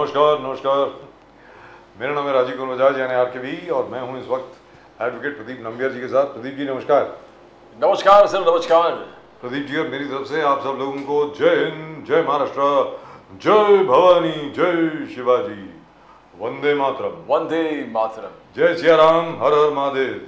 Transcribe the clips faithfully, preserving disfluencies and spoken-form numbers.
नमस्कार नमस्कार मेरा नाम है राजीव कुमार बजाज यानी आर के बी और मैं हूं इस वक्त एडवोकेट प्रदीप नंबियार जी के साथ। प्रदीप जी नमस्कार। नमस्कार सर, नमस्कार प्रदीप जी, और मेरी तरफ से आप सब लोगों को जय हिंद, जय महाराष्ट्र, जय भवानी, जय शिवाजी, वंदे मातरम। वंदे मातरम। जय सिया राम, हर हर महादेव।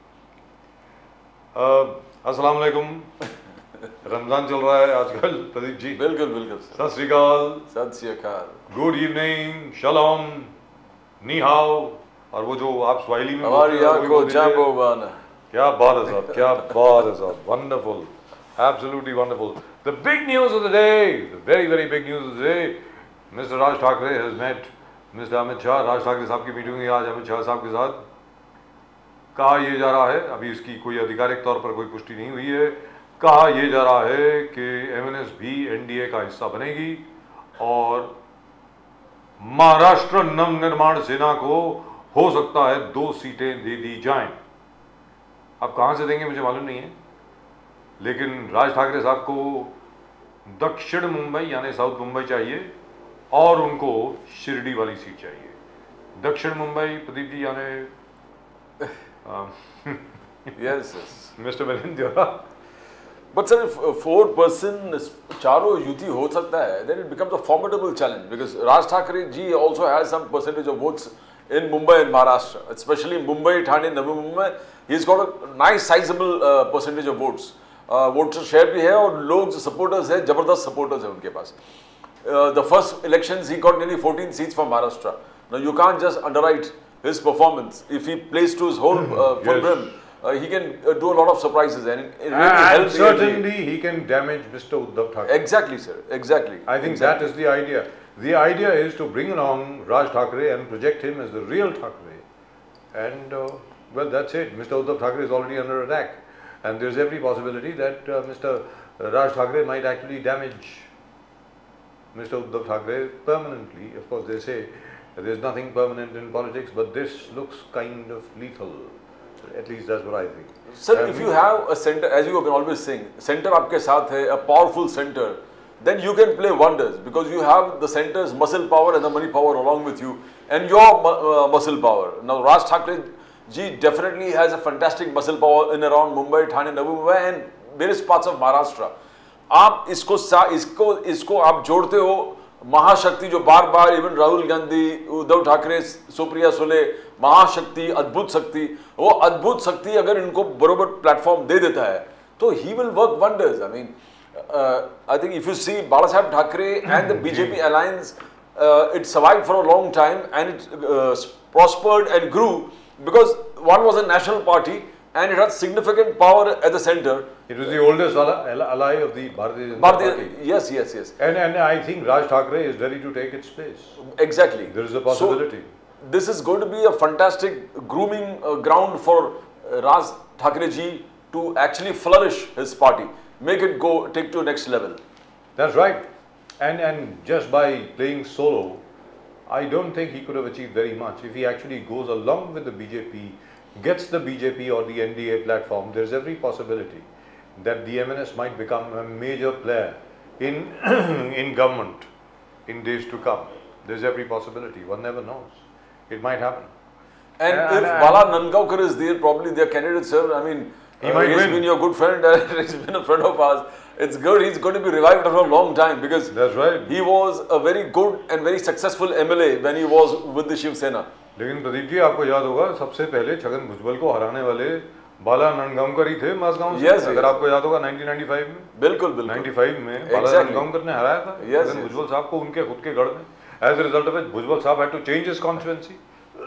अस्सलाम वालेकुम। रमजान चल रहा है आजकल प्रदीप जी। बिल्कुल बिल्कुल सत श्री अकाल। सत श्री अकाल। गुड इवनिंग, शलोम, नी हाओ, और वो जो आप स्वाहिली में हमारी आंखों जाम्बो बाना। क्या बात है साहब, क्या बात है साहब, wonderful, absolutely wonderful. The big news of the day, the very very big news of the day, mister Raj Thackeray has met mister Amit Shah. Raj Thackeray साहब की मीटिंग हुई आज अमित शाह साहब के साथ। कहा यह जा रहा है, अभी इसकी कोई आधिकारिक तौर पर कोई पुष्टि नहीं हुई है, कहा यह जा रहा है कि एमएनएस भी एनडीए का हिस्सा बनेगी और महाराष्ट्र नवनिर्माण सेना को हो सकता है दो सीटें दे दी जाएं। अब कहां से देंगे मुझे मालूम नहीं है, लेकिन राज ठाकरे साहब को दक्षिण मुंबई यानी साउथ मुंबई चाहिए और उनको शिरडी वाली सीट चाहिए। दक्षिण मुंबई प्रदीप जी यानी yes mister Milind Deora. But sir, if four person चारों युति हो सकता है, then it becomes a formidable challenge because Raj Thakre ji also has some percentage of votes in Mumbai and Maharashtra, especially Mumbai, Thane, Navi Mumbai. He's got a nice sizable uh, percentage of votes. Uh, voter share भी है और लोग जो supporters है, जबरदस्त supporters है उनके पास. Uh, the first elections he got nearly fourteen seats from Maharashtra. Now you can't just underwrite his performance. If he plays to his whole uh, full Yes. brim, Uh, he can uh, do a lot of surprises and it really And helps. certainly he can damage Mister Uddhav Thackeray. Exactly, sir. Exactly. I think exactly. that is the idea. The idea is to bring along Raj Thackeray and project him as the real Thackeray. And uh, well, that's it. Mister Uddhav Thackeray is already under attack, and there's every possibility that uh, Mister Raj Thackeray might actually damage Mister Uddhav Thackeray permanently. Of course, they say there's nothing permanent in politics, but this looks kind of lethal. At least that's what I think. Sir, And if you have a center, as you have been always saying, center आपके साथ है, a powerful center, then you can play wonders because you have the center's muscle power and the money power along with you, and your uh, muscle power. Now, Raj Thakre ji definitely has a fantastic muscle power in around Mumbai, Thane, Navi Mumbai, and various parts of Maharashtra. आप इसको इसको इसको आप जोड़ते हो महाशक्ति जो बार बार इवन राहुल गांधी, उद्धव ठाकरे, सुप्रिया सुले, महाशक्ति, अद्भुत शक्ति, वो अद्भुत शक्ति अगर इनको बरोबर प्लेटफॉर्म दे देता है तो he will work wonders. I mean I think if you see Balasaheb Thackeray and the BJP alliance, it survived for a long time and it prospered and grew because one was a national party and it had significant power at the center. it was the oldest ally, ally of the Bharatiya Janata Bharatiya, Party. yes, yes, yes. And and I think Raj Thakre is ready to take its place. Exactly. There is a possibility. So, this is going to be a fantastic grooming uh, ground for uh, Raj Thakre ji to actually flourish his party, make it go, take to next level. That's right. And and just by playing solo, I don't think he could have achieved very much. If he actually goes along with the B J P, gets the B J P or the N D A platform, there's every possibility that the M N S might become a major player in in government in days to come. There's every possibility. One never knows. It might happen. And, And- if and- Bala Nangaonkar is there, probably their candidate, sir, I mean, He uh, might he's win. been your good friend and he's been a friend of ours. It's good. He's going to be revived after a long time because That's right. he was a very good and very successful M L A when he was with the Shiv Sena. लेकिन प्रदीप जी आपको याद होगा सबसे पहले छगन भुजबल को हराने वाले बाला नंदगांवकर ही थे मासगांव से। Yes, अगर yes. आपको याद होगा नाइनटीन नाइंटी फाइव में बिल्कुल बिल्कुल नाइन्टी फाइव में बाला Exactly. नंदगांवकर ने हराया था Yes, छगन yes. भुजबल साहब को उनके खुद के गढ़ में। As a result of it Bhujbal साहब had to change his constituency.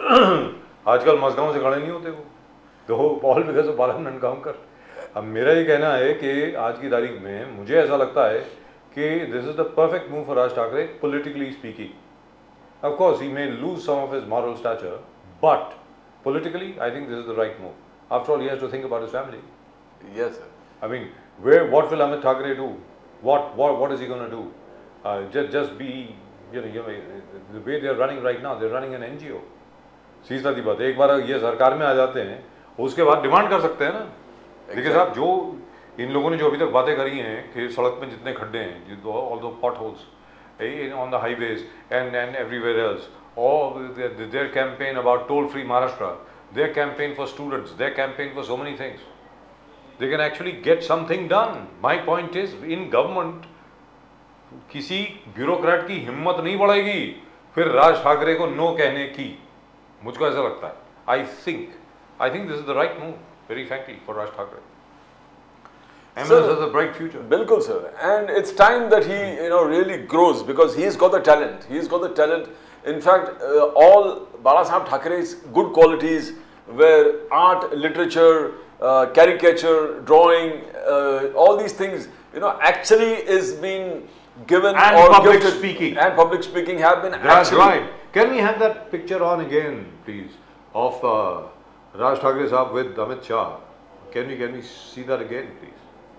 आजकल मासगांव से खड़े नहीं होते वो, तो all because of Bala Nandgaonkar. अब मेरा ये कहना है कि आज की तारीख में मुझे ऐसा लगता है कि this is the perfect move for Raj Thackeray politically speaking. Of course, he may lose some of his moral stature, but politically, I think this is the right move. After all, he has to think about his family. Yes, sir. I mean, where what will Amit Thackeray do? What what what is he going to do? Uh, just just be, you know, you know, the way they are running right now, they are running an N G O. सीधी सी बात है, एक बार ये सरकार में आ जाते हैं, उसके बाद डिमांड कर सकते हैं ना। देखिए साहब, जो इन लोगों ने जो अभी तक बातें करी हैं कि सड़क में जितने खड्डे हैं, although potholes, in, on the highways and, and everywhere else, or their, their campaign about toll-free Maharashtra, their campaign for students, their campaign for so many things. They can actually get something done. My point is, in government, किसी bureaucrat की हिम्मत नहीं बढ़ेगी फिर राज ठाकरे को no कहने की. मुझको ऐसा लगता है. I think I think this is the right move, very frankly, for Raj Thackeray. M N S has a bright future. Bilkul, sir. And it's time that he, you know, really grows, because he's got the talent. He's got the talent. In fact, uh, all Balasaheb Thackeray's good qualities were art, literature, uh, caricature, drawing, uh, all these things, you know, actually is being given and or public gifted, speaking and public speaking have been That's actually. right. Can we have that picture on again, please, of uh, Raj Thackeray Sahab with Amit Shah? Can we can we see that again, please?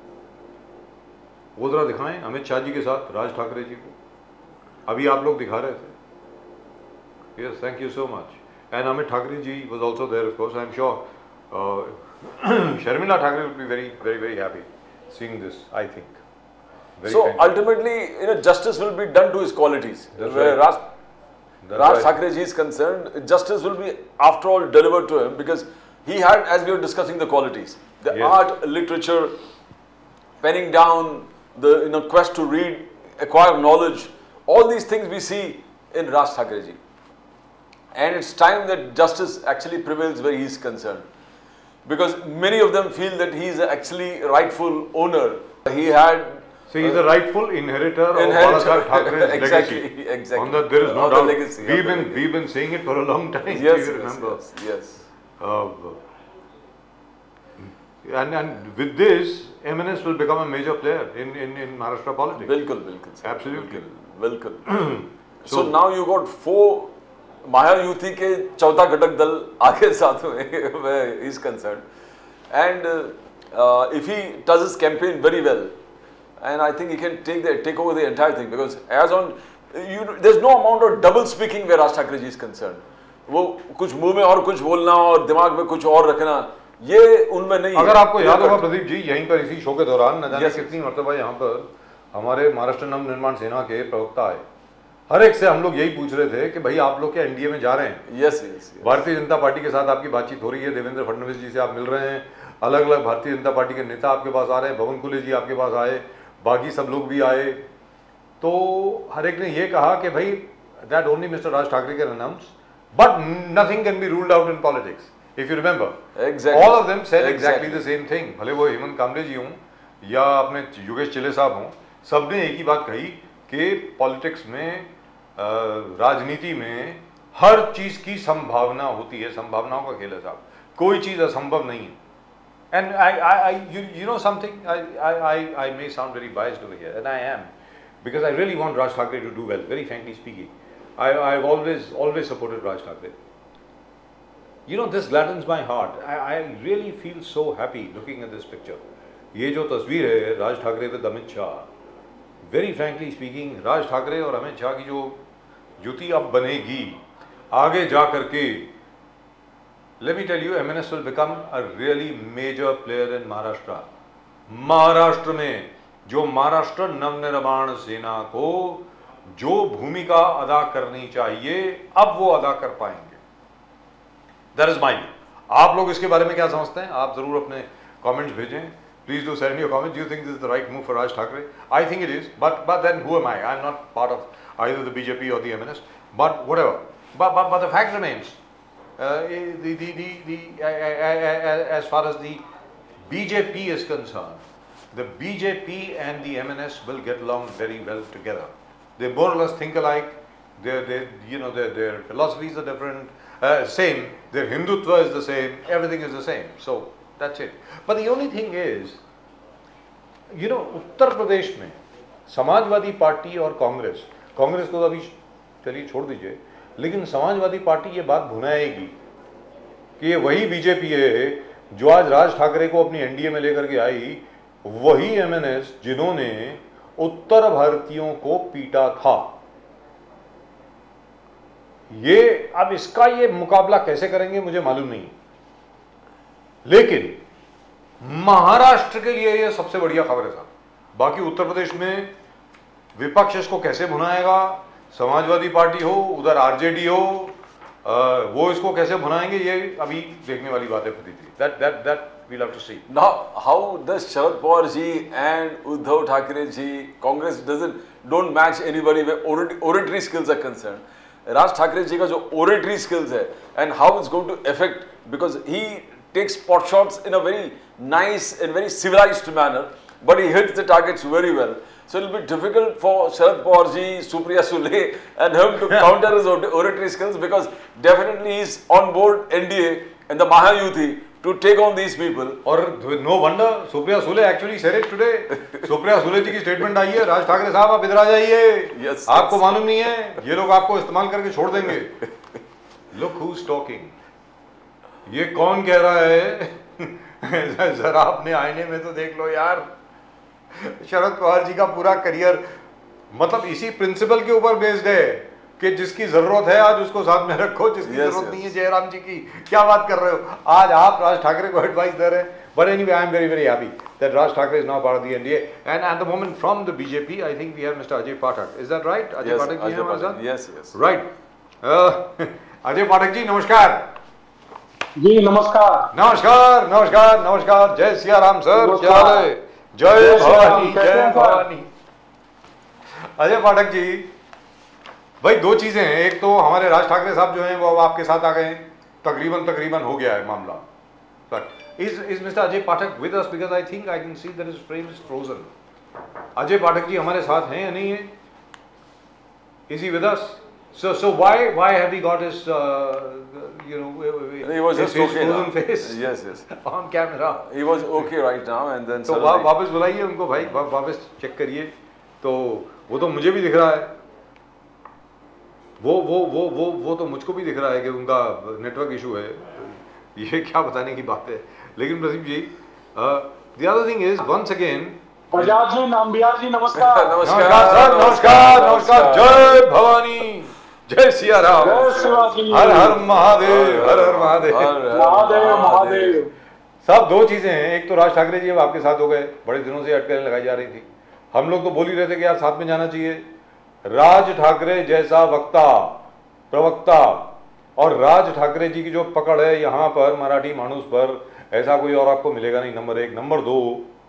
वो जरा दिखाएं अमित शाह जी के साथ राज ठाकरे जी को. अभी आप लोग दिखा रहे थे. Yes, thank you so much. And Amit Thackeray ji was also there, of course. I'm sure uh, Sharmila Thackeray would be very, very, very happy seeing this, I think. Very So frankly. ultimately, you know, justice will be done to his qualities. That's Where right. Raj, That's Raj right. Thackeray ji is concerned, justice will be, after all, delivered to him, because he had, as we were discussing, the qualities, the Yes. art, literature, penning down, the, you know, quest to read, acquire knowledge, all these things we see in Raj Thackeray ji. And it's time that justice actually prevails where he is concerned, because many of them feel that he is actually rightful owner. He had. So he's the rightful inheritor of Inheritor. Balasaheb Thackeray's Exactly, legacy. exactly. On that, there is no On the doubt. legacy, on we've the been legacy. we've been saying it for a long time. Yes, Do you yes, remember? yes, yes. Uh, and and with this, M N S will become a major player in in, in Maharashtra politics. Bilkul, bilkul. sir. Absolutely. Bilkul. bilkul. so, So- now you got four Mahayuti के चौथा घटक दल आगे साथ में where he is concerned, and uh, uh, if he does his campaign very well, and I think he can take the take over the entire thing, because as on you there's no amount of double speaking where Raj Thackeray ji is concerned. वो कुछ मुंह में और कुछ बोलना और दिमाग में कुछ और रखना, ये उनमें नहीं है. अगर आपको याद होगा प्रदीप जी, यहीं पर इसी शो के दौरान न जाने Yes, कितनी मरतबा यहाँ पर हमारे महाराष्ट्र नव निर्माण सेना के प्रवक्ता आए. हर एक से हम लोग यही पूछ रहे थे कि भाई आप लोग क्या एनडीए में जा रहे हैं? Yes yes Bharatiya Janata party के साथ आपकी बातचीत हो रही है, देवेंद्र फडणवीस जी से आप मिल रहे हैं, अलग अलग भारतीय जनता पार्टी के नेता आपके पास आ रहे हैं, भवन कुले जी आपके पास आए, बाकी सब लोग भी आए. तो हर एक ने ये कहा कि भाई that only mister Raj Thackeray can announce, but nothing can be ruled out in politics. If you remember, Exactly. All of them said exactly Exactly. The same thing. भले वो हेमंत कामरे जी हों या अपने योगेश चिले साहब हों, सबने एक ही बात कही कि पॉलिटिक्स में, राजनीति में हर चीज की संभावना होती है. संभावनाओं का खेल है साहब, कोई चीज असंभव नहीं है. And I I you you know something, I I I may sound very biased over here, and I am, because I really want Raj Thackeray to do well, very frankly speaking. I I've always always supported Raj Thackeray. You know, this gladdens my heart. I I really feel so happy looking at this picture. ये जो तस्वीर है Raj Thackeray with Amit Shah, very frankly speaking, Raj Thackeray और अमित शाह की जो युति अब बनेगी आगे जा करके, let me tell you, M N S will become a really major player in Maharashtra. Maharashtra में जो महाराष्ट्र नवनिर्माण सेना को जो भूमिका अदा करनी चाहिए अब वो अदा कर पाएंगे. That is my view. आप लोग इसके बारे में क्या समझते हैं? आप जरूर अपने कमेंट्स भेजें. Please do send me your comments. Do you think this is the right move for Raj Thackeray? I think it is, but but then who am I? I'm not part of either the B J P or the M N S. But whatever. But but, but the fact remains, uh, the, the the the uh, as far as the B J P is concerned, the B J P and the M N S will get along very well together. They more or less think alike. Their their you know their their philosophies are different. Uh, same. Their Hindutva is the same. Everything is the same. So. That's it. But the only thing is, you know, Uttar Pradesh में Samajwadi party और कांग्रेस, कांग्रेस को तो अभी चलिए छोड़ दीजिए, लेकिन Samajwadi party ये बात भुनाएगी कि ये वही बीजेपी है जो आज राज ठाकरे को अपनी एनडीए में लेकर के आई, वही एमएनएस जिन्होंने उत्तर भारतीयों को पीटा था. ये अब इसका ये मुकाबला कैसे करेंगे मुझे मालूम नहीं, लेकिन महाराष्ट्र के लिए यह सबसे बढ़िया खबर है साहब. बाकी उत्तर प्रदेश में विपक्ष इसको कैसे भुनाएगा, समाजवादी पार्टी हो, उधर आरजेडी हो, आ, वो इसको कैसे भुनाएंगे, ये अभी देखने वाली बात है Prateeti. That that that we'll have to see. Now, how does Sharad Pawar ji and Uddhav Thackeray ji, Congress doesn't don't match anybody where oratory skills are concerned. Raj Thackeray ji का जो oratory skills है, and how it's going to affect, because he takes pot shots in a very nice and very civilized manner, but he hits the targets very well. So it will be difficult for Sharad Pawar ji, Supriya Sule and him to counter his oratory skills, because definitely he is on board N D A and the Mahayuti to take on these people. और no wonder Supriya Sule actually said it today. Supriya Sule जी की statement आई है, राज ठाकरे साहब आप इधर आ जाइए, yes, आपको yes. मालूम नहीं है ये लोग आपको इस्तेमाल करके छोड़ देंगे। Look who's talking. ये कौन कह रहा है? जरा अपने आईने में तो देख लो यार। शरद पवार जी का पूरा करियर मतलब इसी प्रिंसिपल के ऊपर बेस्ड है कि जिसकी जरूरत है आज उसको साथ में रखो, जिसकी yes, जरूरत yes. नहीं है जयराम जी की, क्या बात कर रहे हो? आज आप राज ठाकरे को एडवाइस दे रहे हैं। But anyway, I am very very happy that Raj Thackeray is now part of the N D A, and at the moment from the B J P, I think we have Mister Ajay Pathak. Is that right? Ajay Yes, Pathak ji Ajay हमारे Pathak. साथ? Yes, yes. Right. Uh, Ajay Pathak जी नमस्कार। जी नमस्कार। नमस्कार नमस्कार नमस्कार। जय Siya Ram sir, क्या हाल है? जय भवानी जय भवानी। अजय पाठक जी, भाई दो चीजें हैं, एक तो हमारे राज ठाकरे साहब जो हैं वो अब आपके साथ आ गए हैं, तकरीबन तकरीबन हो गया है मामला। But is is mister Ajay Pathak with us, because I think I can see that his frame is frozen. Ajay Pathak ji हमारे साथ हैं या नहीं है? Is he with us? So so why why have we got his uh, you know he was his, just his okay frozen now. face Yes, yes. on camera? He was okay right now, and then तो वा, वापस बुलाइए उनको भाई, वा, वापस check करिए। तो वो तो मुझे भी दिख रहा है, वो वो वो वो वो तो मुझको भी दिख रहा है कि उनका नेटवर्क इशू है। ये क्या बताने की बात है। लेकिन Pradeep ji, the other thing is once again Bajaj ji, Nambiar ji नमस्कार। नमस्कार सर, नमस्कार नमस्कार। जय भवानी, जय सिया राम, जय शिवाजी, हर हर महादेव, हर हर महादेव, महादेव महादेव। साहब दो चीजें हैं, एक तो राज ठाकरे जी अब आपके साथ हो गए, बड़े दिनों से अटकलें लगाई जा रही थी, हम लोग तो बोल ही रहे थे कि यार साथ में जाना चाहिए। राज ठाकरे जैसा वक्ता, प्रवक्ता और राज ठाकरे जी की जो पकड़ है यहाँ पर मराठी मानुस पर, ऐसा कोई और आपको मिलेगा नहीं, नंबर एक। नंबर दो,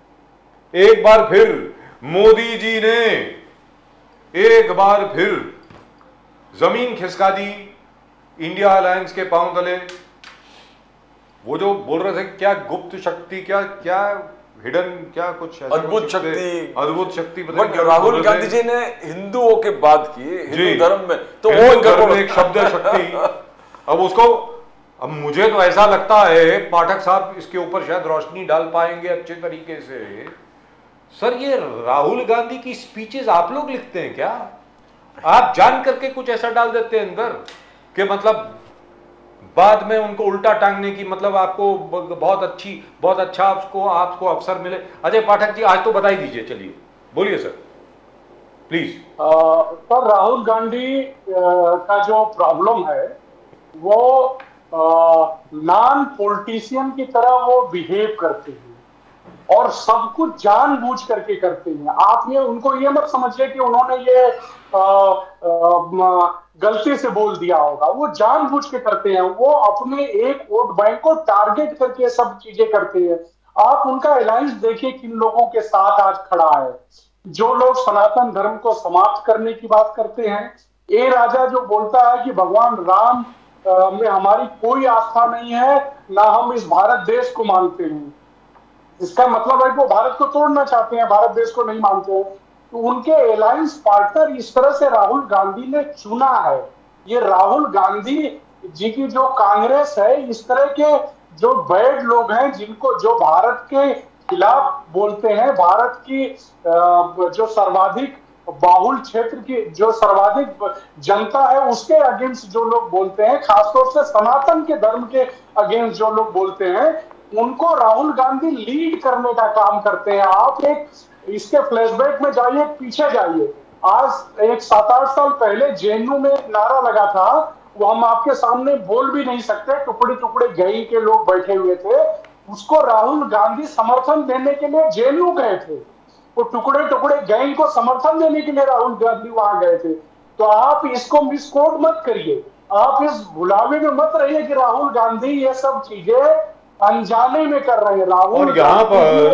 एक बार फिर मोदी जी ने एक बार फिर जमीन खिसका दी इंडिया अलायंस के पांव तले। वो जो बोल रहे थे क्या गुप्त शक्ति, क्या क्या हिडन, क्या कुछ अद्भुत शक्ति, अद्भुत शक्ति। बट राहुल गांधी जी ने हिंदुओं के बात की, हिंदू धर्म में, तो वो एक शब्द है शक्ति। अब उसको, अब मुझे तो ऐसा लगता है पाठक साहब इसके ऊपर शायद रोशनी डाल पाएंगे अच्छे तरीके से। सर ये राहुल गांधी की स्पीचेस आप लोग लिखते हैं क्या? आप जान करके कुछ ऐसा डाल देते हैं अंदर कि मतलब बाद में उनको उल्टा टांगने की, मतलब आपको बहुत अच्छी बहुत अच्छा आपको आपको अवसर मिले। अजय पाठक जी आज तो बता ही दीजिए, चलिए बोलिए sir please. Sir Rahul Gandhi का जो प्रॉब्लम है वो नॉन पॉलिटिशियन की तरह वो बिहेव करते हैं और सब कुछ जानबूझ करके करते हैं। आप ये उनको ये मत समझिए कि उन्होंने ये आ, आ, गलती से बोल दिया होगा, वो जानबूझ के करते हैं। वो अपने एक वोट बैंक को टारगेट करके सब चीजें करते हैं। आप उनका अलायंस देखिए किन लोगों के साथ आज खड़ा है। जो लोग सनातन धर्म को समाप्त करने की बात करते हैं, ए राजा जो बोलता है कि भगवान राम आ, में हमारी कोई आस्था नहीं है, ना हम इस भारत देश को मानते हैं, इसका मतलब है कि वो भारत को तोड़ना चाहते हैं, भारत देश को नहीं मानते हैं। तो उनके अलायंस पार्टनर इस तरह से राहुल गांधी ने चुना है। ये राहुल गांधी जी की जो कांग्रेस है, इस तरह के जो बैड लोग हैं जिनको जो भारत के खिलाफ बोलते हैं, भारत की जो सर्वाधिक बाहुल क्षेत्र की जो सर्वाधिक जनता है उसके अगेंस्ट जो लोग बोलते हैं, खासतौर से सनातन के धर्म के अगेंस्ट जो लोग बोलते हैं, उनको राहुल गांधी लीड करने का काम करते हैं। आप एक इसके फ्लैशबैक में जाइए, पीछे जाइए। आज एक सात आठ साल पहले जेएनयू में एक नारा लगा था, वो हम आपके सामने बोल भी नहीं सकते, टुकड़े टुकड़े गई के लोग बैठे हुए थे, उसको राहुल गांधी समर्थन देने के लिए जेएनयू गए थे। वो टुकड़े टुकड़े गैंग को समर्थन देने के लिए राहुल गांधी वहां गए थे। तो आप इसको मिसकोट मत करिए, आप इस भुलावे में मत रहिए कि राहुल गांधी ये सब चीजें अनजाने में कर रहे हैं। राहुल और यहाँ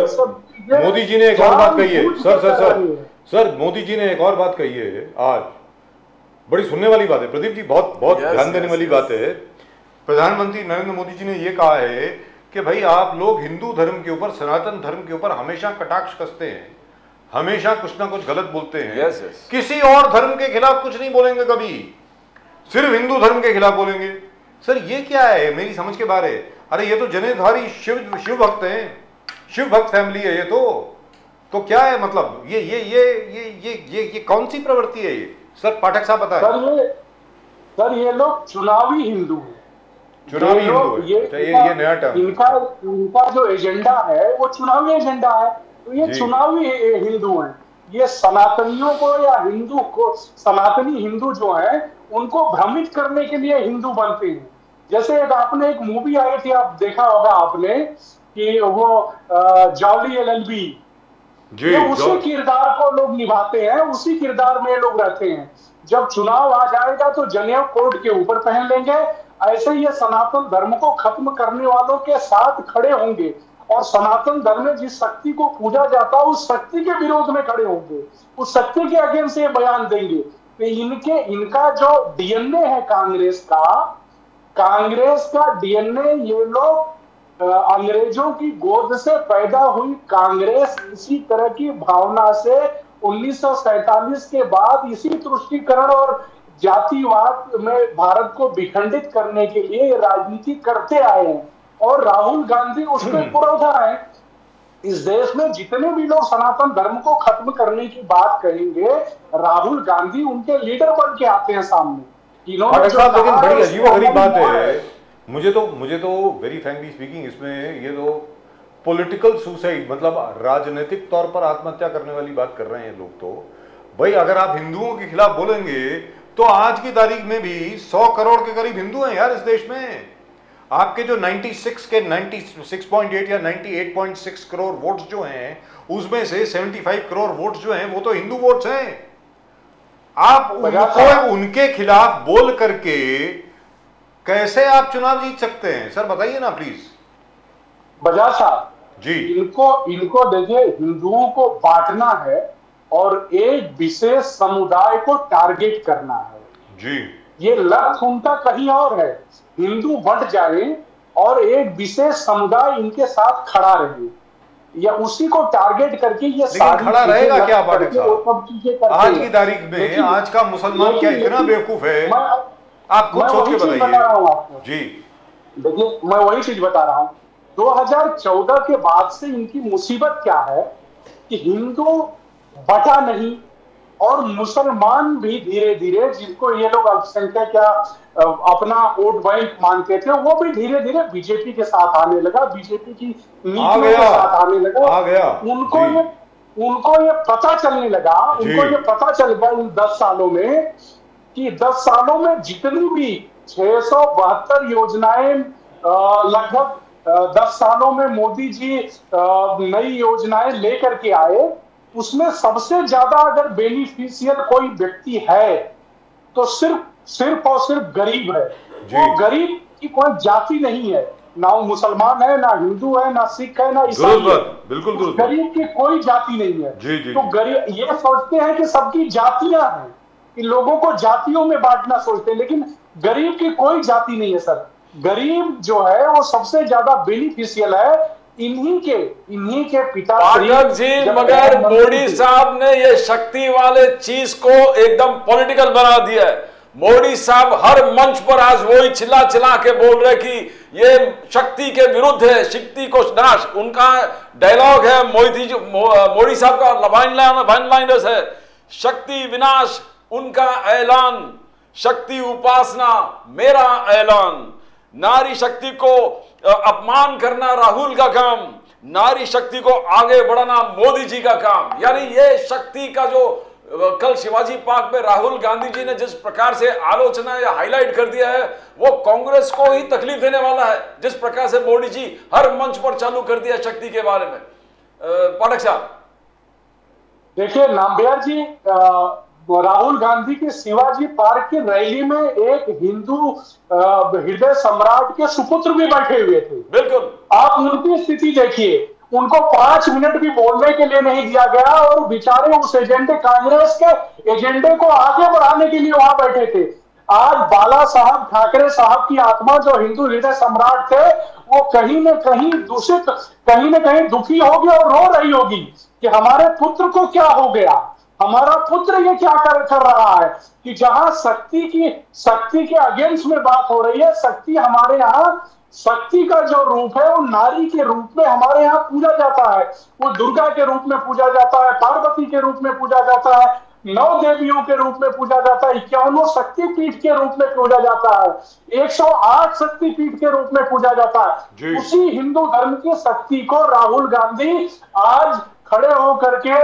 पर मोदी जी ने एक और बात कही है, sir sir sir sir Modi ji ने एक और बात कही है आज, बड़ी सुनने वाली बात है प्रदीप जी, बहुत बहुत yes, ध्यान देने yes, वाली yes. बात है। प्रधानमंत्री नरेंद्र मोदी जी ने ये कहा है कि भाई आप लोग हिंदू धर्म के ऊपर, सनातन धर्म के ऊपर हमेशा कटाक्ष कसते हैं, हमेशा कुछ ना कुछ गलत बोलते हैं। yes, yes. किसी और धर्म के खिलाफ कुछ नहीं बोलेंगे कभी, सिर्फ हिंदू धर्म के खिलाफ बोलेंगे। सर ये क्या है, मेरी समझ के बाहर है। अरे ये तो जनेधारी शिव शिव भक्त हैं, शिव भक्त फैमिली है ये तो तो क्या है मतलब, ये ये ये ये ये ये ये कौन सी प्रवृत्ति है ये? सर पाठक साहब बताएं। सर ये सर ये लोग चुनावी हिंदू हैं, चुनावी ये लोग हिंदू ये है। ये ये नया टर्म, इनका इनका जो एजेंडा है वो चुनावी एजेंडा है, तो ये जी। चुनावी हिंदू हैं। ये सनातनियों को या हिंदू को, सनातनी हिंदू जो है उनको भ्रमित करने के लिए हिंदू बनते हैं। जैसे एक आपने एक मूवी आई थी, आप देखा होगा आपने, कि वो जॉली एल एल बी, जी ये उसी जो- किरदार को लोग निभाते हैं, उसी किरदार में लोग रहते हैं। जब चुनाव आ जाएगा तो जनेऊ कोट के ऊपर पहन लेंगे, ऐसे ये सनातन धर्म को खत्म करने वालों के साथ खड़े होंगे और सनातन धर्म में जिस शक्ति को पूजा जाता है उस शक्ति के विरोध में खड़े होंगे, उस शक्ति के अगेंस्ट ये बयान देंगे। तो इनके इनका जो डीएनए है कांग्रेस का, कांग्रेस का डीएनए, ये लोग अंग्रेजों की गोद से पैदा हुई कांग्रेस इसी तरह की भावना से उन्नीस सौ सैतालीस के बाद इसी तुष्टीकरण और जातिवाद में भारत को विखंडित करने के लिए राजनीति करते आए हैं और राहुल गांधी उसमें पुरोधा है। इस देश में जितने भी लोग सनातन धर्म को खत्म करने की बात करेंगे, राहुल गांधी उनके लीडर बन के आते हैं सामने। इन्होंने जो लेकिन कहा बड़ी है, अजीबोगरीब बात वो है। मुझे तो मुझे तो वेरी फ्रैंकली स्पीकिंग इसमें ये तो पॉलिटिकल सुसाइड, मतलब राजनीतिक तौर पर आत्महत्या करने वाली बात कर रहे हैं लोग। तो भाई अगर आप हिंदुओं के खिलाफ बोलेंगे तो आज की तारीख में भी सौ करोड़ के करीब हिंदू हैं यार इस देश में। आपके जो छियानवे के छियानवे पॉइंट आठ या अट्ठानवे पॉइंट छह करोड़ वोट्स जो हैं उसमें से पचहत्तर करोड़ वोट्स जो हैं वो तो हिंदू वोट्स हैं। आप उनको उनके खिलाफ बोल करके कैसे आप चुनाव जीत सकते हैं? सर बताइए ना प्लीज। बजाज साहब जी, इनको इनको देखिए, हिंदुओं को बांटना है और एक विशेष समुदाय को टारगेट करना है जी। ये लक्ष्य उनका कहीं और है। हिंदू बंट जाए और एक विशेष समुदाय इनके साथ खड़ा रहे, या उसी को टारगेट करके ये सारी खड़ा रहेगा क्या पाठक साहब? आज की तारीख में आज का मुसलमान क्या इतना बेवकूफ है? आप खुद सोच के बताइए। बता रहा हूँ आपको जी, देखिए मैं वही चीज बता रहा हूँ। दो हज़ार चौदह के बाद से इनकी मुसीबत क्या है कि हिंदू बटा नहीं और मुसलमान भी धीरे धीरे, जिनको ये लोग अल्पसंख्यक या अपना वोट बैंक मानते थे, वो भी धीरे धीरे बीजेपी के साथ आने लगा, बीजेपी की नीतियों के साथ आने लगा। आ गया उनको ये उनको ये पता चलने लगा उनको ये पता चल गया इन दस सालों में कि दस सालों में जितनी भी छह सौ बहत्तर योजनाएं लगभग दस सालों में मोदी जी नई योजनाएं लेकर के आए, उसमें सबसे ज्यादा अगर बेनिफिशियल कोई व्यक्ति है तो सिर्फ सिर्फ और सिर्फ गरीब है। वो गरीब की कोई जाति नहीं है, ना वो मुसलमान है, ना हिंदू है, ना सिख है, ना ईसाई है। बिल्कुल दुरुस्त। गरीब की कोई जाति नहीं है। जी, जी, तो गरीब ये सोचते हैं कि सबकी जातियां हैं, कि लोगों को जातियों में बांटना सोचते हैं, लेकिन गरीब की कोई जाति नहीं है सर। गरीब जो है वो सबसे ज्यादा बेनिफिशियल है इन्हीं के इन्हीं के पिता पाठक जी। मगर मोदी साहब ने ये शक्ति वाले चीज को एकदम पॉलिटिकल बना दिया है। मोदी साहब हर मंच पर आज वही चिल्ला चिल्ला के बोल रहे कि ये शक्ति के विरुद्ध है, शक्ति को नाश। उनका डायलॉग है, मोदी जी मोदी साहब का वन लाइनर्स है, शक्ति विनाश उनका ऐलान, शक्ति उपासना मेरा ऐलान। नारी शक्ति को अपमान करना राहुल का काम, नारी शक्ति को आगे बढ़ाना मोदी जी का काम। यानी ये शक्ति का जो कल शिवाजी पार्क में राहुल गांधी जी ने जिस प्रकार से आलोचना या हाईलाइट कर दिया है, वो कांग्रेस को ही तकलीफ देने वाला है। जिस प्रकार से मोदी जी हर मंच पर चालू कर दिया शक्ति के बारे में। पाठक साहब देखिए नाम्बियार जी, आ, राहुल गांधी के शिवाजी पार्क की रैली में एक हिंदू हृदय सम्राट के सुपुत्र भी बैठे हुए थे। बिल्कुल। आप उनकी स्थिति देखिए, उनको पांच मिनट भी बोलने के लिए नहीं दिया गया और बेचारे उस एजेंडे, कांग्रेस के एजेंडे को आगे बढ़ाने के लिए वहां बैठे थे। आज बाला साहब ठाकरे साहब की आत्मा, जो हिंदू हृदय सम्राट थे, वो कहीं न कहीं दूषित, कहीं न कहीं दुखी होगी और रो रही होगी कि हमारे पुत्र को क्या हो गया, हमारा पुत्र ये क्या कर, कर रहा है। कि जहां शक्ति की शक्ति के अगेंस्ट में बात हो रही है, शक्ति हमारे यहाँ, शक्ति का जो रूप है वो नारी के रूप में हमारे यहाँ पूजा जाता है, वो दुर्गा के रूप में पूजा जाता है, पार्वती के रूप में पूजा जाता है, नौ देवियों के रूप में पूजा जाता है, इक्यावनों शक्ति पीठ के रूप में पूजा जाता है, एक सौ आठ शक्ति पीठ के रूप में पूजा जाता है। उसी हिंदू धर्म की शक्ति को राहुल गांधी आज खड़े होकर के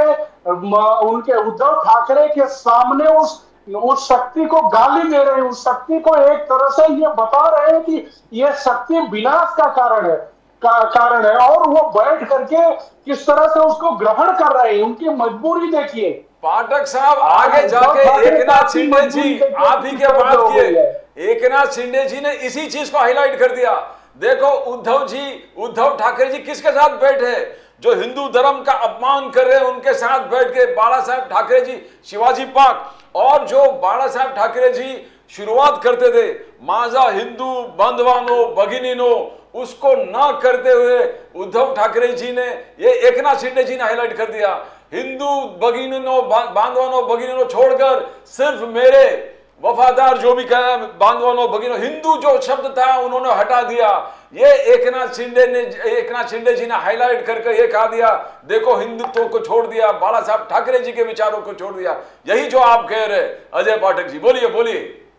उनके उद्धव ठाकरे के सामने उस उस शक्ति को गाली दे रहे हैं, उस शक्ति को एक तरह से ये बता रहे हैं कि ये शक्ति विनाश का कारण है का कारण है और वो बैठ करके किस तरह से उसको ग्रहण कर रहे हैं। उनकी मजबूरी देखिए। पाठक साहब, आगे जाके एकनाथ शिंदे जी, आप ही क्या बात किए, एकनाथ शिंदे जी ने इसी चीज को हाईलाइट कर दिया। देखो उद्धव जी, उद्धव ठाकरे जी किसके साथ बैठे, जो हिंदू धर्म का अपमान कर रहे हैं उनके साथ बैठ के बाला साहब ठाकरे जी शिवाजी पार्क, और जो बाला साहब ठाकरे जी शुरुआत करते थे माझा हिंदू बांधवानो भगिनीनो, उसको ना करते हुए उद्धव ठाकरे जी ने, ये एकनाथ शिंदे जी ने हाईलाइट कर दिया, हिंदू भगिनीनो बांधवानो भगिनीनो छोड़कर सिर्फ मेरे वफादार जो भी कहा बांधवानो भगिनो, हिंदू जो शब्द था उन्होंने हटा दिया। ये एकनाथ शिंदे ने, एकनाथ शिंदे जी ने हाईलाइट करके ये कहा दिया, देखो हिंदुत्व को छोड़ दिया, बाला साहब ठाकरे जी के विचारों को छोड़ दिया। यही जो आप कह रहे अजय पाठक जी, बोलिए बोलिए।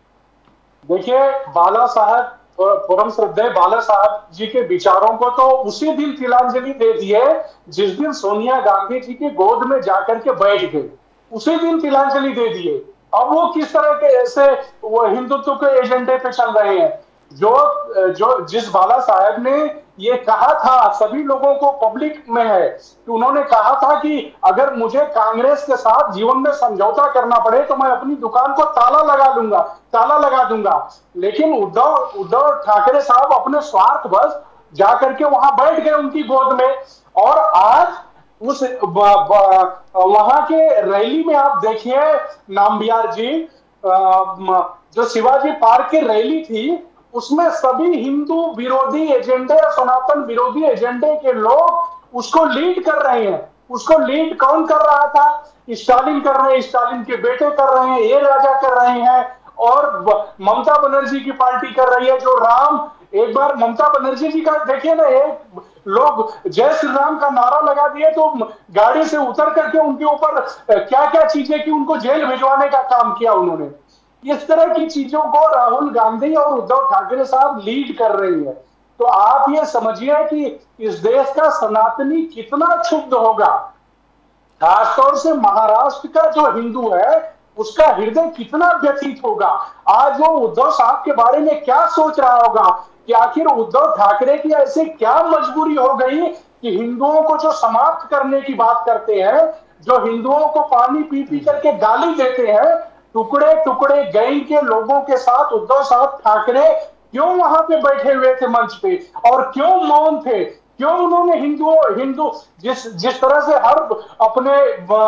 देखिए बाला साहब, परम श्रद्धेय बाला साहब जी के विचारों को तो उसी दिन तिलांजलि दे दिए जिस दिन सोनिया गांधी जी की गोद में जाकर के बैठ गए, उसी दिन तिलांजलि दे दिए। अब वो किस तरह के ऐसे वो हिंदुत्व के एजेंडे पे चल रहे हैं। जो जो जिस बाला साहब ने ये कहा था, सभी लोगों को पब्लिक में है कि उन्होंने कहा था कि अगर मुझे कांग्रेस के साथ जीवन में समझौता करना पड़े तो मैं अपनी दुकान को ताला लगा दूंगा, ताला लगा दूंगा। लेकिन उद्धव उद्धव ठाकरे साहब अपने स्वार्थ बस जाकर के वहां बैठ गए उनकी गोद में। और आज उस वहां के रैली में आप देखिए नाम्बियार जी, जो शिवाजी पार्क की रैली थी उसमें सभी हिंदू विरोधी एजेंडे, सनातन विरोधी एजेंडे के लोग उसको लीड कर रहे हैं। उसको लीड कौन कर रहा था? स्टालिन कर रहे हैं, स्टालिन के बेटे कर रहे हैं, ए राजा कर रहे हैं, और ममता बनर्जी की पार्टी कर रही है जो राम, एक बार ममता बनर्जी जी का देखिए ना, एक लोग जय श्री राम का नारा लगा दिए तो गाड़ी से उतर करके उनके ऊपर क्या क्या चीजें की, उनको जेल भिजवाने का काम किया उन्होंने। इस तरह की चीजों को राहुल गांधी और उद्धव ठाकरे साहब लीड कर रही है। तो आप ये समझिए कि इस देश का सनातनी कितना क्षुब्ध होगा, खासतौर से महाराष्ट्र का जो हिंदू है उसका हृदय कितना व्यथित होगा। आज वो उद्धव साहब के बारे में क्या सोच रहा होगा कि आखिर उद्धव ठाकरे की ऐसे क्या मजबूरी हो गई कि हिंदुओं को जो समाप्त करने की बात करते हैं, जो हिंदुओं को पानी पी पी करके गाली देते हैं, टुकड़े टुकड़े गैंग के लोगों के साथ उद्धव साहब ठाकरे क्यों वहां पे बैठे हुए थे मंच पे, और क्यों मौन थे? क्यों उन्होंने हिंदुओं हिंदू जिस जिस तरह से हर अपने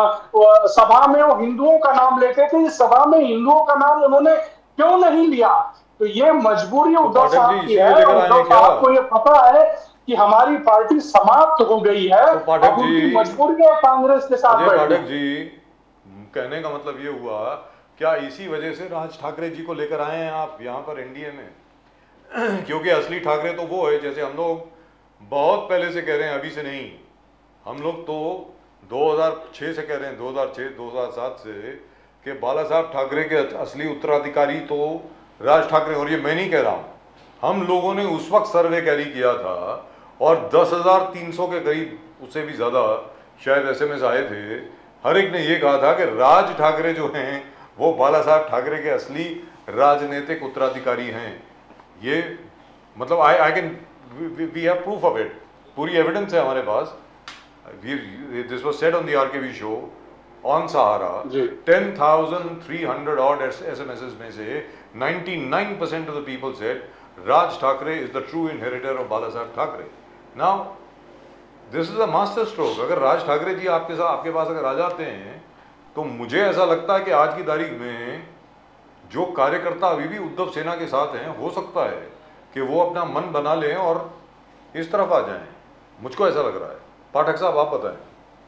सभा में वो हिंदुओं का नाम लेते थे, इस सभा में हिंदुओं का नाम उन्होंने क्यों नहीं लिया? तो ये मजबूरी उद्धव साहब की है। उद्धव साहब को ये पता है कि हमारी पार्टी समाप्त हो गई है, तो पाठक जी, मजबूरी है कांग्रेस के साथ। पाठक जी, कहने का मतलब ये हुआ, क्या इसी वजह से राज ठाकरे जी को लेकर आए हैं आप यहाँ पर एनडीए में? क्योंकि असली ठाकरे तो वो है, जैसे हम लोग बहुत पहले से कह रहे हैं, अभी से नहीं, हम लोग तो दो हज़ार छह से कह रहे हैं, दो हज़ार छह दो हज़ार सात से, कि बाला साहब ठाकरे के असली उत्तराधिकारी तो राज ठाकरे। और ये मैं नहीं कह रहा हूँ, हम लोगों ने उस वक्त सर्वे कैरी किया था और दस हज़ार तीन सौ के करीब, उससे भी ज़्यादा शायद एसएमएस आए थे। हर एक ने ये कहा था कि राज ठाकरे जो हैं वो बाला साहब ठाकरे के असली राजनीतिक उत्तराधिकारी हैं। ये मतलब I I can we have proof of it, पूरी एविडेंस है हमारे पास। This was said on the RKV show on Sahara जी। Ten thousand three hundred odd SMSes में से ninety-nine percent of the people said Raj Thackeray is the true inheritor of Bala Saheb Thackeray. Now this is a master stroke. अगर राज ठाकरे जी आपके साथ आपके पास अगर आ जाते हैं तो मुझे ऐसा लगता है कि आज की तारीख में जो कार्यकर्ता अभी भी उद्धव सेना के साथ हैं, हो सकता है कि वो अपना मन बना लें और इस तरफ आ जाएं। मुझको ऐसा लग रहा है। पाठक साहब आप बताएं।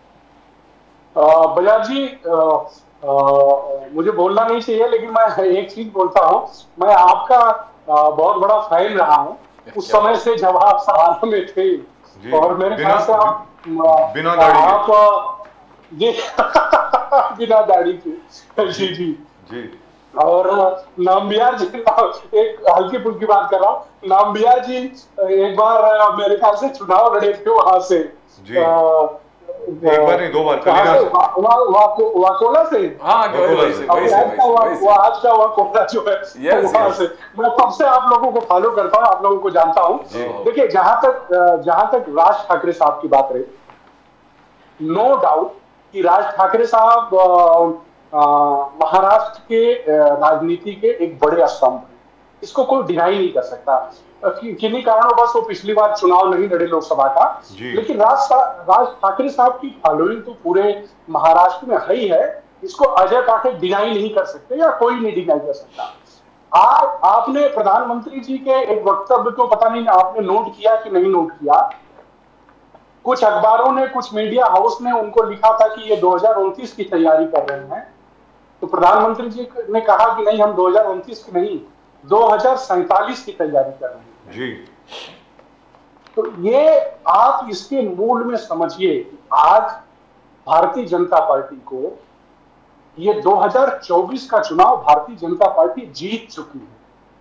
बजाज जी, आ, आ, मुझे बोलना नहीं चाहिए लेकिन मैं एक चीज बोलता हूँ। मैं आपका आ, बहुत बड़ा फैन रहा हूँ उस समय से जब आप सहारा में थे, और मेरे ख्याल से आप बिना दाढ़ी आप जी बिना दाढ़ी के जी जी जी और नामबिहार जी, एक हल्की फुल्की बात कर रहा हूँ। नामबिहार जी एक बार मेरे ख्याल से चुनाव लड़े थे वहां से जी। आ, एक बार नहीं दो बार कलिंगा से, वा, वा, वा, वाकोला से। हाँ, वाकोला से। आज का वाकोला जो है वहां से। मैं तब से आप लोगों को फॉलो करता हूँ, आप लोगों को जानता हूँ। देखिए, जहां तक जहां तक राज ठाकरे साहब की बात रही, नो डाउट कि राज ठाकरे साहब महाराष्ट्र के राजनीति के एक बड़े स्तंभ हैं, इसको कोई डिनाई नहीं कर सकता। कि, किन्हीं कारणों बस वो पिछली बार चुनाव नहीं लड़े लोकसभा का, लेकिन राज राज ठाकरे साहब की फॉलोइंग तो पूरे महाराष्ट्र में है ही है। इसको अजय पाठक डिनाई नहीं कर सकते या कोई नहीं डिनाई कर सकता। आज आपने प्रधानमंत्री जी के एक वक्तव्य को पता नहीं आपने नोट किया कि नहीं नोट किया, कुछ अखबारों ने, कुछ मीडिया हाउस ने उनको लिखा था कि ये दो हज़ार उनतीस की तैयारी कर रहे हैं। तो प्रधानमंत्री जी ने कहा कि नहीं, हम दो हज़ार उनतीस की नहीं, दो हज़ार सैंतालीस की तैयारी कर रहे हैं जी। तो ये आप इसके मूल में समझिए कि आज भारतीय जनता पार्टी को ये दो हज़ार चौबीस का चुनाव भारतीय जनता पार्टी जीत चुकी है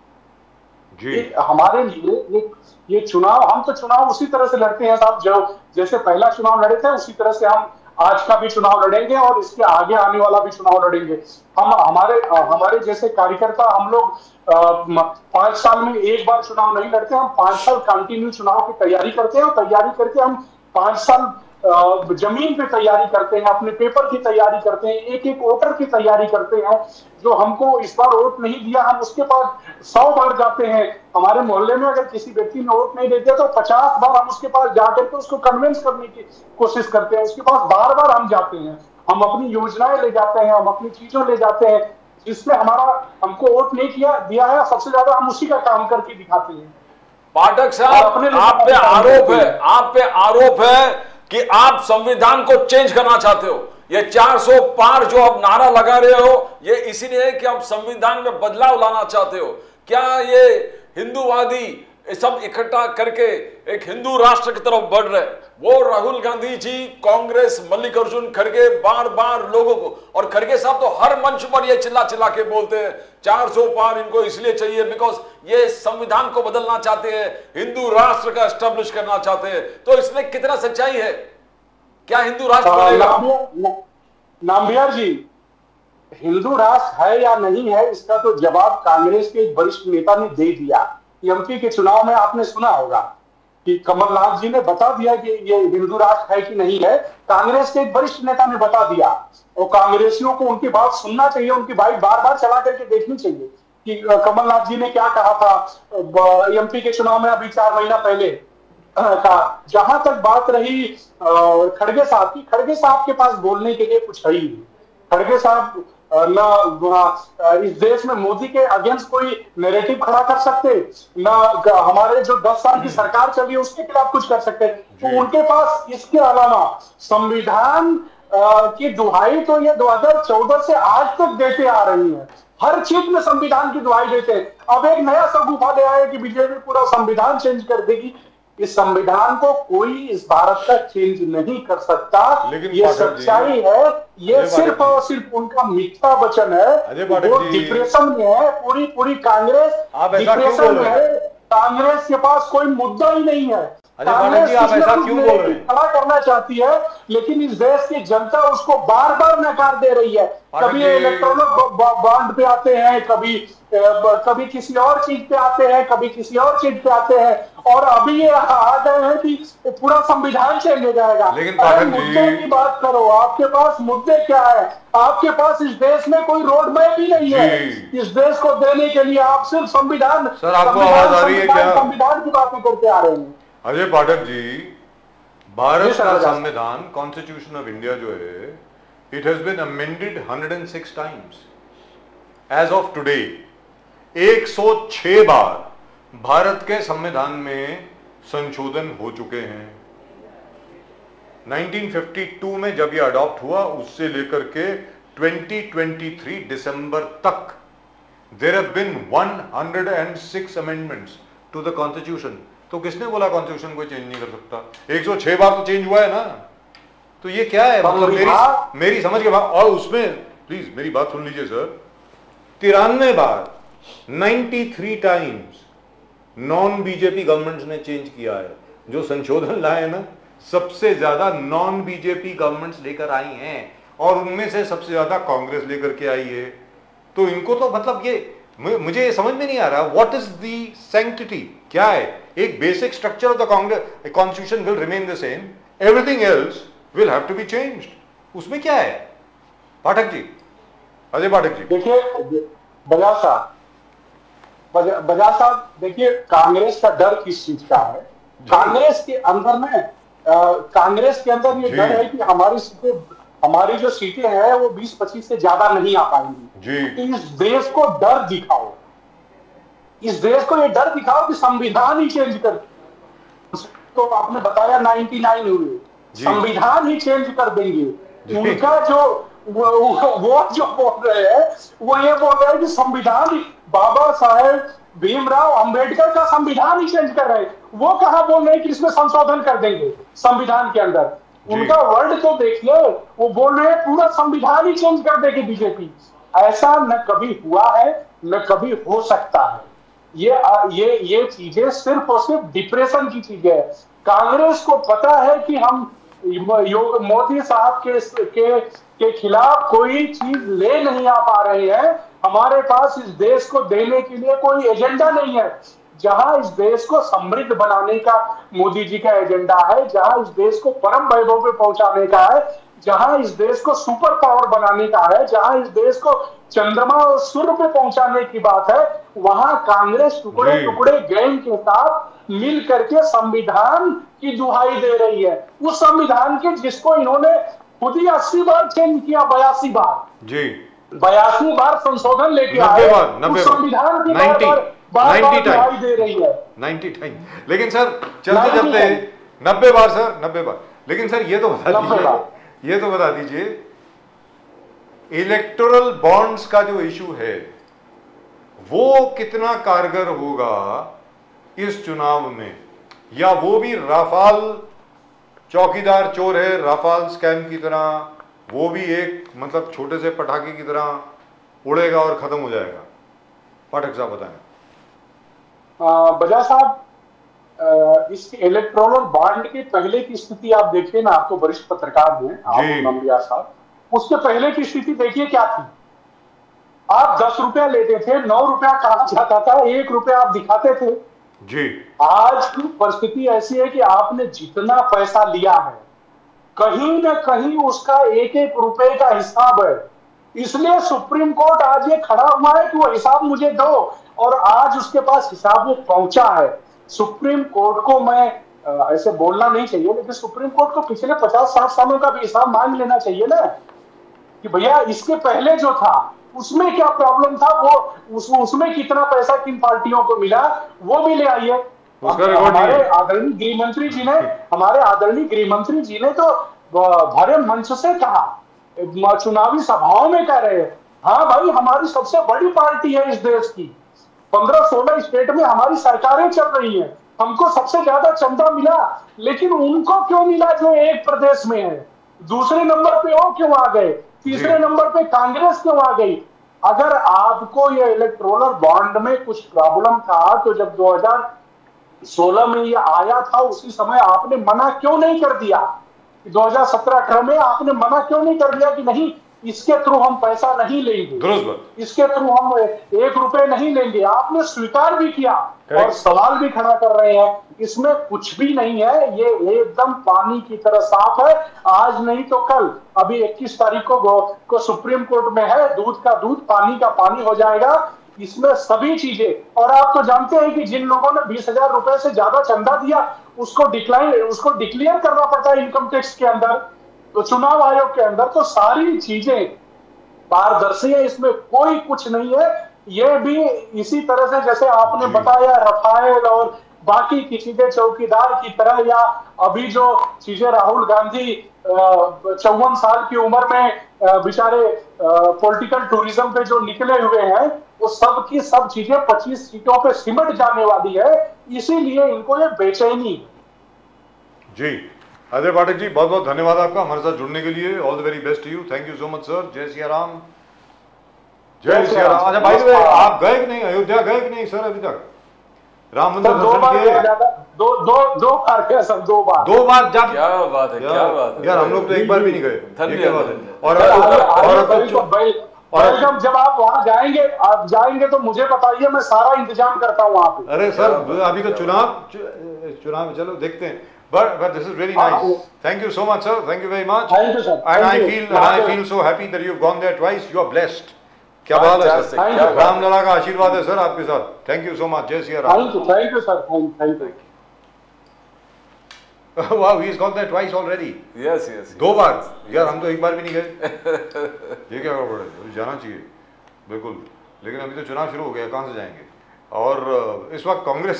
जी। हमारे लिए ये ये चुनाव, हम तो चुनाव उसी तरह से लड़ते हैं साहब, जो जैसे पहला चुनाव लड़े थे उसी तरह से हम आज का भी चुनाव लड़ेंगे और इसके आगे आने वाला भी चुनाव लड़ेंगे। हम हमारे हमारे जैसे कार्यकर्ता, हम लोग पांच साल में एक बार चुनाव नहीं लड़ते, हम पांच साल कंटिन्यू चुनाव की तैयारी करते हैं, और तैयारी करके हम पांच साल जमीन पे तैयारी करते हैं, अपने पेपर की तैयारी करते हैं, एक एक वोटर की तैयारी करते हैं। जो हमको इस बार वोट नहीं दिया, हम उसके पास सौ बार जाते हैं। हमारे मोहल्ले में अगर किसी व्यक्ति ने वोट नहीं देते तो पचास बार हम उसके पास जाकर के उसको कन्विंस करने की कोशिश करते हैं, उसके पास बार बार हम जाते हैं, हम अपनी योजनाएं ले जाते हैं, हम अपनी चीजों ले जाते हैं, जिसमें हमारा हमको वोट नहीं किया दिया है, सबसे ज्यादा हम उसी का काम करके दिखाते हैं। पाठक साहब, आप पे आरोप है आप पे आरोप है कि आप संविधान को चेंज करना चाहते हो। ये चार सौ पार जो आप नारा लगा रहे हो, ये इसीलिए है कि आप संविधान में बदलाव लाना चाहते हो। क्या ये हिंदूवादी सब इकट्ठा करके एक हिंदू राष्ट्र की तरफ बढ़ रहे हैं? वो राहुल गांधी जी, कांग्रेस, मल्लिकार्जुन खड़गे बार बार लोगों को, और खड़गे साहब तो हर मंच पर ये चिल्ला चिल्ला के बोलते हैं चार सौ पार इनको इसलिए चाहिए बिकॉज ये संविधान को बदलना चाहते हैं, हिंदू राष्ट्र का एस्टेब्लिश करना चाहते हैं। तो इसमें कितना सच्चाई है? क्या हिंदू राष्ट्र बनेगा? नामबिहार जी, हिंदू राष्ट्र है या नहीं है, इसका तो जवाब कांग्रेस के एक वरिष्ठ नेता ने दे दिया। एमपी के चुनाव में आपने सुना होगा कि कमलनाथ जी ने बता दिया कि ये हिंदू राष्ट्र है कि नहीं है। कांग्रेस के एक वरिष्ठ नेता ने बता दिया, और कांग्रेसियों को उनकी बात सुनना चाहिए, उनकी बात बार बार चला करके देखनी चाहिए कि कमलनाथ जी ने क्या कहा था एमपी के चुनाव में अभी चार महीना पहले का। जहां तक बात रही खड़गे साहब की, खड़गे साहब के पास बोलने के लिए कुछ है ही नहीं। खड़गे साहब ना इस देश में मोदी के अगेंस्ट कोई नैरेटिव खड़ा कर सकते, ना हमारे जो दस साल की सरकार चली है उसके खिलाफ कुछ कर सकते। तो उनके पास इसके अलावा संविधान की दुहाई तो ये दो हज़ार चौदह से आज तक देते आ रही है, हर चीज में संविधान की दुहाई देते हैं। अब एक नया सगुफा ले आए कि बीजेपी पूरा संविधान चेंज कर देगी। इस संविधान को कोई इस भारत का चेंज नहीं कर सकता, ये सच्चाई है। ये सिर्फ और सिर्फ उनका मीठा वचन है। वो डिप्रेशन में है, पूरी पूरी कांग्रेस डिप्रेशन में है। कांग्रेस के पास कोई मुद्दा ही नहीं है। अजय पाठक जी, आप ऐसा क्यों बोल रहे हैं? खड़ा करना चाहती है, लेकिन इस देश की जनता उसको बार बार नकार दे रही है। कभी इलेक्ट्रॉनिक बॉन्ड पे आते हैं, कभी कभी किसी और चीज पे आते हैं, कभी किसी और चीज पे आते हैं, और अभी ये आ गए हैं कि पूरा संविधान चेंज हो जाएगा। लेकिन पाठक जी, मुद्दे की बात करो, आपके पास मुद्दे क्या है? आपके पास इस देश में कोई रोड मैप ही नहीं है इस देश को देने के लिए। आप सिर्फ संविधान सर, आपको आवाज आ रही है क्या? संविधान की बातें करते आ रहे हैं। अजय पाठक जी, भारत का संविधान, कॉन्स्टिट्यूशन ऑफ इंडिया जो है, it has been amended one hundred six times as of today. एक सौ छह बार भारत के संविधान में संशोधन हो चुके हैं। उन्नीस सौ बावन में जब ये अडॉप्ट हुआ, उससे लेकर के दो हज़ार तेईस दिसंबर तक there have been one hundred six amendments to the constitution. तो किसने बोला कॉन्स्टिट्यूशन कोई चेंज नहीं कर सकता? एक सौ छह बार तो चेंज हुआ है ना। तो ये क्या है? मतलब मेरी मेरी समझ के बाद, और उसमें प्लीज मेरी बात सुन लीजिए सर, तिरानवे बार तिरानवे टाइम्स नॉन बीजेपी गवर्नमेंट्स ने चेंज किया है। जो संशोधन लाए ना, सबसे ज्यादा नॉन बीजेपी गवर्नमेंट्स लेकर आई हैं, और उनमें से सबसे ज्यादा कांग्रेस लेकर के आई है। तो इनको तो मतलब ये, मुझे ये समझ में नहीं आ रहा, व्हाट इज द सैंक्टिटी? क्या है? एक basic structure of the Congress constitution will remain the same, everything else will have to be changed. उसमें क्या है पाठक जी, अजय पाठक जी? देखिए बजाज साहब, बजाज साहब देखिए, कांग्रेस का डर किस चीज का है? कांग्रेस के अंदर में कांग्रेस के अंदर ये डर है कि हमारी सीटें हमारी जो सीटें हैं वो बीस पच्चीस से ज्यादा नहीं आ पाएंगी। तो इस देश को डर दिखाओ, इस देश को ये डर दिखाओ कि संविधान ही चेंज कर, तो आपने बताया निन्यानवे हुए, संविधान ही चेंज कर देंगे। उनका जो वो, वो जो बोल रहे हैं वो ये बोल रहे हैं कि संविधान, बाबा साहेब भीमराव अंबेडकर का संविधान ही चेंज कर रहे हैं। वो कहां बोल रहे हैं कि इसमें संशोधन कर देंगे संविधान के अंदर? उनका वर्ड तो देखिए, वो बोल रहे हैं पूरा संविधान ही चेंज कर देगी बीजेपी। ऐसा न कभी हुआ है न कभी हो सकता है। ये ये ये चीजें सिर्फ और सिर्फ डिप्रेशन की चीजें है। कांग्रेस को पता है कि हम मोदी साहब के, के के खिलाफ कोई चीज ले नहीं आ पा रहे हैं। हमारे पास इस देश को देने के लिए कोई एजेंडा नहीं है। जहां इस देश को समृद्ध बनाने का मोदी जी का एजेंडा है, जहां इस देश को परम वैभव पे पहुंचाने का है, जहां इस देश को सुपर पावर बनाने का है, जहां इस देश को चंद्रमा और सूर्य पे पहुंचाने की बात है, वहां कांग्रेस टुकड़े टुकड़े गैंग के साथ मिल करके संविधान की दुहाई दे रही है। उस संविधान के जिसको इन्होंने खुद ही अस्सी बार चेंज किया, बयासी बार जी बयासी बार संशोधन लेके आए, उस संविधान की बार बार बार दुहाई दे रही है। नब्बे टाइम। लेकिन सर चलते चलते नब्बे बार सर नब्बे बार। लेकिन सर ये तो बता दीजिए, ये तो बता दीजिए, इलेक्टोरल बॉन्ड्स का जो इशू है वो कितना कारगर होगा इस चुनाव में? या वो भी राफाल चौकीदार चोर है, राफाल स्कैम की तरह, वो भी एक मतलब छोटे से पटाखे की तरह उड़ेगा और खत्म हो जाएगा? पाठक साहब बताएं। बजाज साहब, इस इलेक्ट्रोनल बॉन्ड के पहले की स्थिति आप देखिए ना, आप तो वरिष्ठ पत्रकार हैं, आप नंबिया साहब, उसके पहले की स्थिति देखिए क्या थी। आप दस रुपया लेते थे, नौ रुपया कहा जाता था, एक रुपया आप दिखाते थे जी। आज की परिस्थिति ऐसी है कि आपने जितना पैसा लिया है, कहीं ना कहीं उसका एक एक रुपए का हिसाब है। इसलिए सुप्रीम कोर्ट आज ये खड़ा हुआ है कि वो हिसाब मुझे दो, और आज उसके पास हिसाब वो पहुंचा है। सुप्रीम कोर्ट को मैं ऐसे बोलना नहीं चाहिए, लेकिन सुप्रीम कोर्ट को पिछले पचास साठ सालों का भी हिसाब मांग लेना चाहिए ना, कि भैया इसके पहले जो था उसमें क्या प्रॉब्लम था, वो उस, उसमें कितना पैसा किन पार्टियों को मिला, वो भी ले आइए। हमारे आदरणीय गृह मंत्री जी ने हमारे आदरणीय गृह मंत्री जी ने तो भरे मंच से कहा, चुनावी सभाओं में कह रहे हैं, हाँ भाई हमारी सबसे बड़ी पार्टी है इस देश की, पंद्रह सोलह स्टेट में हमारी सरकारें चल रही हैं, हमको सबसे ज्यादा चंदा मिला। लेकिन उनको क्यों मिला जो एक प्रदेश में है? दूसरे नंबर पे वो क्यों आ गए? तीसरे नंबर पे कांग्रेस क्यों आ गई? अगर आपको ये इलेक्टोरल बॉन्ड में कुछ प्रॉब्लम था तो जब दो हज़ार सोलह में ये आया था, उसी समय आपने मना क्यों नहीं कर दिया? दो हज़ार सत्रह अठारह में आपने मना क्यों नहीं कर दिया कि नहीं, इसके थ्रू हम पैसा नहीं लेंगे, दुरुस्त बात, इसके थ्रू हम एक रुपए नहीं लेंगे? आपने स्वीकार भी किया Correct. और सवाल भी खड़ा कर रहे हैं। इसमें कुछ भी नहीं है, ये एकदम पानी की तरह साफ है। आज नहीं तो कल, अभी इक्कीस तारीख को, को सुप्रीम कोर्ट में है, दूध का दूध पानी का पानी हो जाएगा। इसमें सभी चीजें, और आप तो जानते हैं कि जिन लोगों ने बीस हजार रुपए से ज्यादा चंदा दिया उसको डिक्लाइन उसको डिक्लेयर करना पड़ता है इनकम टैक्स के अंदर, तो चुनाव आयोग के अंदर। तो सारी चीजें पारदर्शी है, इसमें कोई कुछ नहीं है। ये भी इसी तरह से जैसे आपने बताया रफाल और बाकी की चीजें चौकीदार की तरह, या अभी जो चीजें राहुल गांधी चौवन साल की उम्र में बेचारे पॉलिटिकल टूरिज्म पे जो निकले हुए हैं, वो सब की सब चीजें पच्चीस सीटों पे सिमट जाने वाली है, इसीलिए इनको ये बेचैनी। जी अजय पाठक जी, बहुत बहुत धन्यवाद आपका हमारे साथ जुड़ने के लिए। All the very best to you, thank you so much sir. जय सिया राम, जय सिया राम। अच्छा भाई, आप गए कि नहीं, अयोध्या गए कि नहीं सर अभी तक? राम मंदिर दो बार दो दो दो बार गया सब, दो बार दो बार जा, क्या बात है, क्या बात है यार, हम लोग तो एक बार भी नहीं गए। धन्यवाद। और वेलकम, जब आप वहां जाएंगे, आप जाएंगे तो मुझे बताइए, मैं सारा इंतजाम करता हूँ वहां पे। अरे सर, अभी तो चुनाव चुनाव चलो देखते हैं, but but this is really nice. Thank you so much sir, thank you very much. Thank you sir. And I feel and I feel so happy that you've gone there twice. You are blessed. क्या बात है sir, Ram Lalla का आशीर्वाद है sir आपके साथ। Thank you so much, जय Siya Ram. Thank you, thank you sir, thank you. Wow, he's gone there twice already. Yes, yes. दो बार, यार हम तो एक बार भी नहीं गए। ये क्या गड़बड़ है, जाना चाहिए बिल्कुल, लेकिन अभी तो चुनाव शुरू हो गया, कहाँ से जाएंगे। और इस वक्त कांग्रेस